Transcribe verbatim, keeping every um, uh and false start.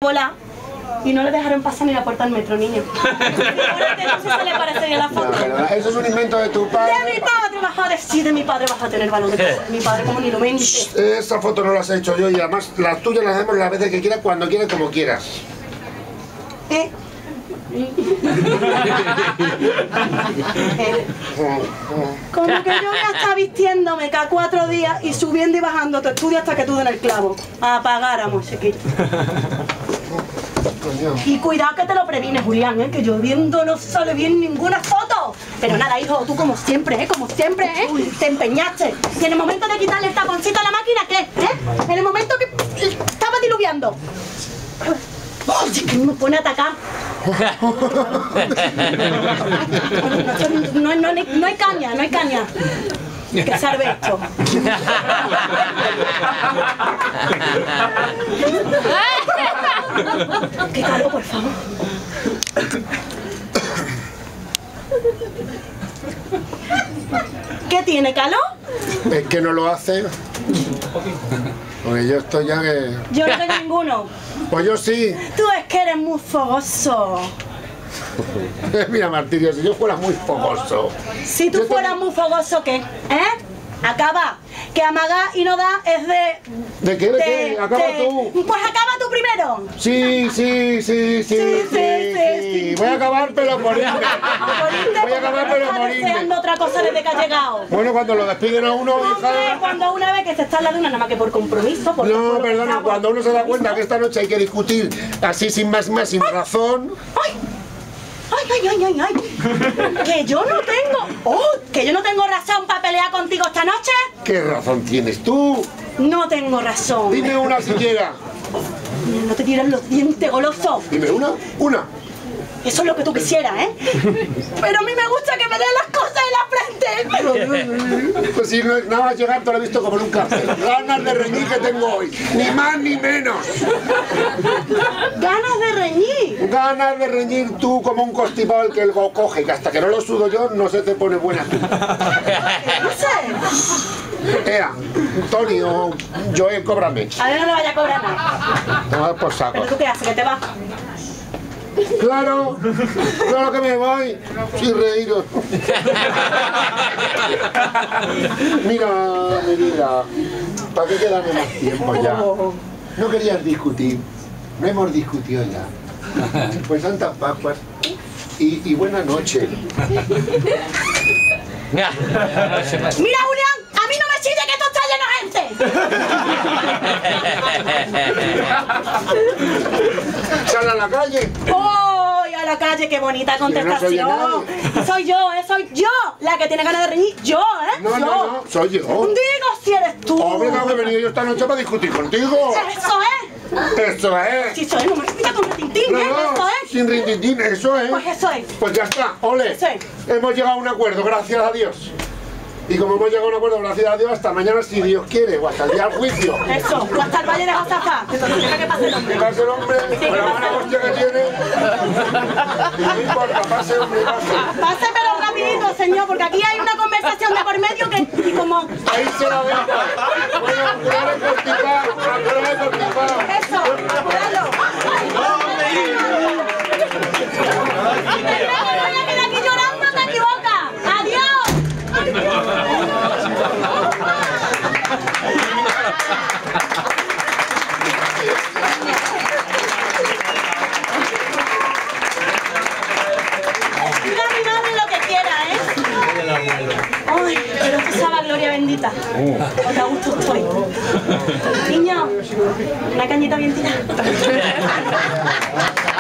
volar y no le dejaron pasar ni la puerta al metro, niño. Figúrate, no sé si le parecería la foto. No, pero eso es un invento de tu padre. De mi padre vas a decir, de mi padre vas a tener balón de casa. Mi padre como ni lo mente. Esa foto no la has hecho yo y además las tuyas las hacemos las veces que quieras, cuando quieras, como quieras. ¿Eh? Como que yo voy a estar vistiéndome cada cuatro días y subiendo y bajando tu estudio hasta que tú den el clavo. Apagáramos, chiquito. Y cuidado que te lo previne, Julián, ¿eh? Que lloviendo no sale bien ninguna foto. Pero nada, hijo, tú como siempre, ¿eh? Como siempre, ¿eh? Te empeñaste. Y en el momento de quitarle el taponcito a la máquina, ¿qué? ¿Eh? En el momento que estaba diluviando. ¡Oh, es que me pone a atacar! No, no, no, no hay caña, no hay caña. Que salve esto. ¡Qué calor, por favor! ¿Qué tiene, calor? Es que no lo hace. Porque yo estoy ya que... Yo no tengo ninguno. Pues yo sí. Tú es que eres muy fogoso. Mira, Martirio, si yo fuera muy fogoso. Si tú yo fueras te... muy fogoso, ¿qué? ¿Eh? Acaba. Que amagar y no da es de... ¿De qué? ¿De qué? Acaba de... tú. Pues acaba tú primero. Sí, sí, sí, sí, sí, Sí, sí, sí, sí. Voy a acabar pero por irme. Voy a acabar pero por irme. Deseando otra cosa desde que ha llegado. Bueno, cuando lo despiden a uno, Hombre, hija... cuando una vez que se está en la luna, nada más que por compromiso, por No, por perdona, por- cuando uno se da cuenta que esta noche hay que discutir así sin más más, sin razón... ¡Ay! ¡Ay, ay, ay, ay, ay! ¡Que yo no tengo! ¡Oh! ¡Que yo no tengo razón para pelear contigo esta noche! ¿Qué razón tienes tú? No tengo razón. Dime una siquiera. Mira, no te tiran los dientes, goloso. Dime una, una. Eso es lo que tú quisieras, ¿eh? Pero a mí me gusta que me den las cosas en la frente. Pues si no, nada más llegar te lo he visto como en un cárcel. Ganas de reñir que tengo hoy. Ni más ni menos. Ganas de reñir. Ganas de reñir tú como un constipado el que lo coge, que hasta que no lo sudo yo no se te pone buena. No sé. Ea, Tony o Joel, cóbrame. A ver, no le vaya a cobrar nada. Toma por saco. ¿Pero tú qué haces? ¿Que te vas? Claro, claro que me voy, sin reíros. Mira, mi vida, ¿para qué quedarme más tiempo ya? No querías discutir, no hemos discutido ya. Pues santas Pascuas y, y buena noche. Mira, Julián, a mí no me chille que esto está lleno de gente. Sal a la calle. ¡Voy a la calle! ¡Qué bonita contestación! Yo no soy soy yo, ¿eh? Soy yo la que tiene ganas de reñir. Yo, ¿eh? No, yo. no, no, soy yo. Digo si eres tú. Hombre, tengo que venir yo esta noche para discutir contigo. Eso es. Eso es. Si soy, no me explica con retintín, No, ¿eh? no, Eso es. sin rintintín, eso es. Pues eso es. Pues ya está, ole. Sí. Hemos llegado a un acuerdo, gracias a Dios. Y como hemos llegado a un acuerdo, gracias a Dios, hasta mañana si Dios quiere, o hasta el día del juicio. Eso, o hasta el Valle de Josafá. Entonces deja que pase el hombre. Pase el hombre, Sí, con la que buena pase. hostia que tiene. No importa, pase hombre, pase. Pase pero rapidito, señor, porque aquí hay una conversación de por medio que, y como... Ahí se la ve. Bueno, cuidado constipado, cuidado constipado. Eso, apuralo. Y te digo, voy a quedar aquí llorando, te equivocas. ¡Adiós! Diga mi madre lo que quiera, ¿eh? Ay, pero tú sabes, gloria bendita. O te a gusto estoy. Niño, una cañita bien tirada.